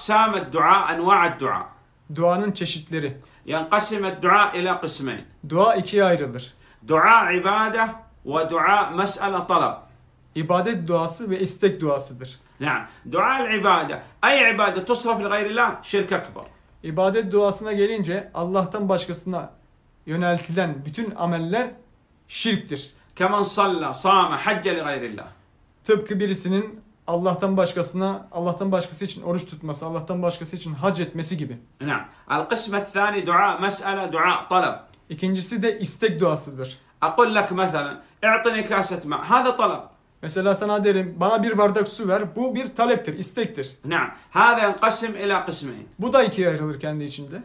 أقسام الدعاء أنواع الدعاء. Duanın çeşitleri. ينقسم الدعاء إلى قسمين. Dua ikiye ayrılır. دعاء عبادة ودعاء مسألة طلب. İbadet duası ve istek duasıdır. نعم. دعاء العبادة أي عبادة تصرف لغير الله شرك أكبر. İbadet duasına gelince Allah'tan başkasına yöneltilen bütün ameller şirktir. كمن صلى صام حج لغير الله. Tıpkı birisinin Allah'tan başkası için oruç tutması, Allah'tan başkası için hac etmesi gibi. نعم. القسم الثاني دعاء مسألة دعاء طلب. İkincisi de istek duasıdır. أقول لك مثلا اعطني كاسة ماء هذا طلب. Mesela sana derim bana bir bardak su ver. Bu bir taleptir, istektir. نعم. هذا ينقسم إلى قسمين. Bu da ikiye ayrılır kendi içinde.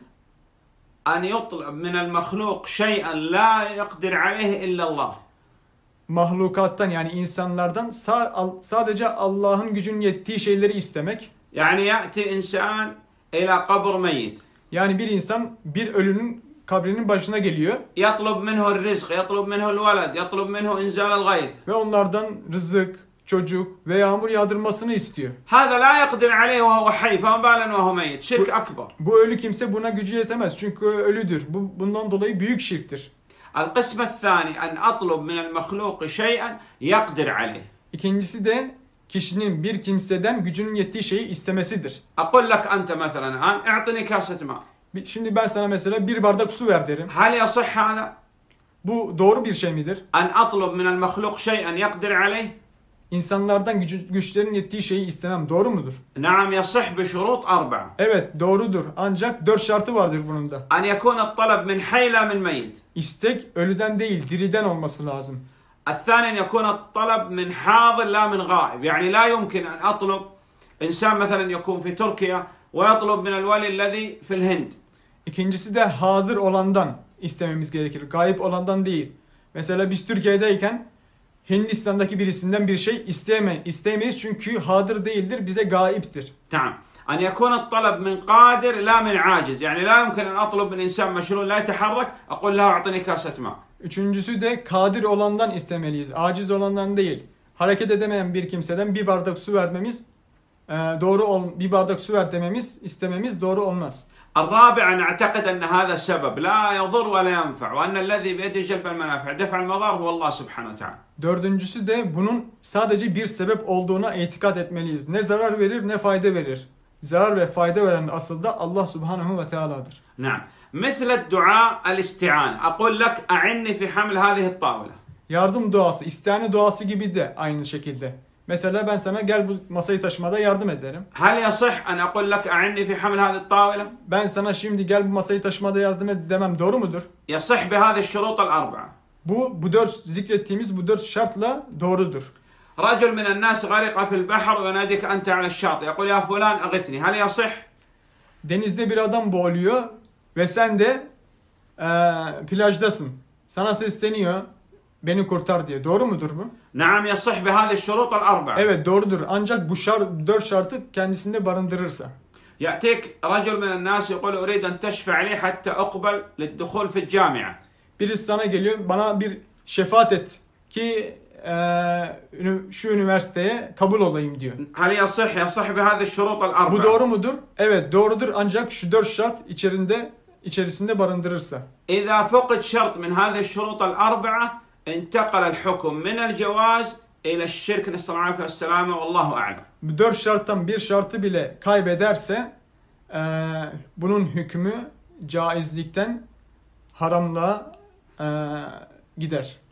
أن يطلب من المخلوق شيئا لا يقدر عليه إلا الله. Mahlukattan yani insanlardan sadece Allah'ın gücünün yettiği şeyleri istemek. يعني يأتي إنسان إلى قبر ميت. Yani bir insan bir ölünün kabrinin başına geliyor. يطلب منه الرزق، يطلب منه الولد، يطلب منه إنزال الغيث. Ve onlardan rızık, çocuk ve yağmur yağdırmasını istiyor. هذا لا يقدر عليه وهو حي، فما بالا وهو ميت. شرك أكبر. Bu ölü kimse buna gücü yetemez çünkü ölüdür. Bundan dolayı büyük şirktir. القسم الثاني أن أطلب من المخلوق شيئا يقدر عليه. İkincisi de kişinin bir kimseden gücünün yettiği şeyi istemesidir. أقول لك أنت مثلا الآن اعطني كاسة ماء. Şimdi ben sana mesela bir bardak su ver derim. هل يصح هذا؟ Bu doğru bir şey midir? أن أطلب من المخلوق شيئا يقدر عليه. İnsanlardan güçlerin yettiği şeyi istemem doğru mudur? نعم يصح بشروط 4. Evet doğrudur. Ancak 4 şartı vardır bunun da. أن يكون الطلب من حي لا من ميت. İstek ölüden değil, diriden olması lazım. الثاني أن يكون الطلب من حاضر لا من غائب. يعني لا يمكن أن أطلب إنسان مثلا يكون في تركيا ويطلب من الولي الذي في الهند. İkincisi de hadır olandan istememiz gerekir. Gayip olandan değil. Mesela biz Türkiye'deyken Hindistan'daki birisinden bir şey isteyemeyiz çünkü hadır değildir, bize gaiptir. نعم. أن يكون الطلب من قادر لا من عاجز. يعني لا يمكن أن أطلب من إنسان مشلول لا يتحرك أقول له أعطني كاسة ماء. Üçüncüsü de kadir olandan istemeliyiz. Aciz olandan değil. Hareket edemeyen bir kimseden bir bardak su vermemiz bir bardak su ver istememiz doğru olmaz. الرابع أن أعتقد أن هذا سبب لا يضر ولا ينفع وأن الذي بيده جلب المنافع دفع المضار هو الله سبحانه وتعالى. Dördüncüsü de bunun sadece bir sebep olduğuna itikat etmeliyiz. Ne zarar verir ne fayda verir. Zarar ve fayda veren asıl da Allah Subhanahu ve Teala'dır. نعم. مثل الدعاء الاستعانة. أقول لك أعني في حمل هذه الطاولة. Yardım duası, istihane duası gibi de aynı şekilde. Mesela ben sana gel bu masayı taşımada yardım ederim. هل يصح أن أقول لك أعني في حمل هذه الطاولة؟ Ben sana şimdi gel bu masayı taşımada yardım et demem doğru mudur? يصح بهذه الشروط الأربعة. Bu zikrettiğimiz bu 4 şartla doğrudur. رجل من الناس غرق في البحر ويناديك أنت على الشاطئ يقول يا فلان أغثني هل يصح؟ Denizde bir adam boğuluyor ve sen de plajdasın. Sana sesleniyor beni kurtar diye. Doğru mudur bu? نعم يصح بهذه الشروط الأربعة. Evet doğrudur. Ancak bu 4 şartı kendisinde barındırırsa. يأتيك رجل من الناس يقول أريد أن تشفع لي حتى أقبل للدخول في الجامعة. Birisi sana geliyor bana bir şefaat et ki şu üniversiteye kabul olayım diyor. هل يصح بهذه الشروط الأربعة. Bu doğru mudur? Evet doğrudur ancak şu 4 şart içerisinde barındırırsa. إذا فقد شرط من هذه الشروط الأربعة انتقل الحكم من الجواز إلى الشرك نسأل الله العافية والسلامة والله أعلم. Bu 4 şarttan bir şartı bile kaybederse bunun hükmü caizlikten haramlığa gider.